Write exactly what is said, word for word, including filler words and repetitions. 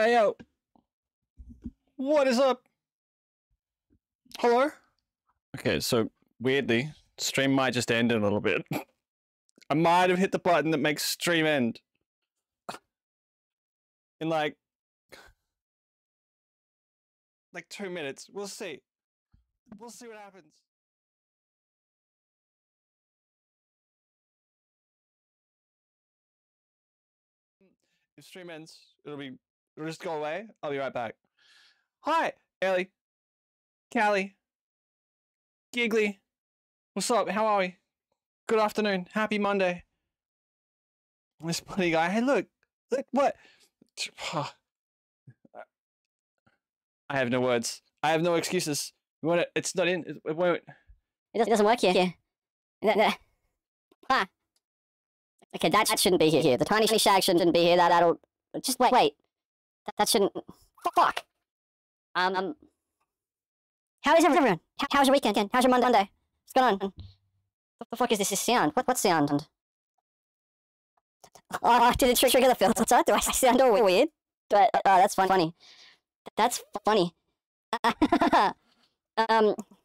Hey, yo. What is up? Hello? Okay, so weirdly, stream might just end in a little bit. I might have hit the button that makes stream end. In like... Like two minutes. We'll see. We'll see what happens. If stream ends, it'll be... It'll just go away. I'll be right back. Hi, Ellie. Callie. Giggly. What's up? How are we? Good afternoon. Happy Monday. This bloody guy. Hey, look. Look, what? I have no words. I have no excuses. We want it. It's not in. It won't. It doesn't work here. here. No, no. Ah. Okay, that, that shouldn't be here. here. The tiny shag shouldn't be here. That adult. Just wait, wait. That, that shouldn't. Fuck. Um. um how is everyone? How, how's your weekend? How's your Monday? What's going on? What the fuck is this, this sound? What what sound? Oh, did it trigger the filter? Do I sound all weird? But oh, that's fun, funny. That's funny. um.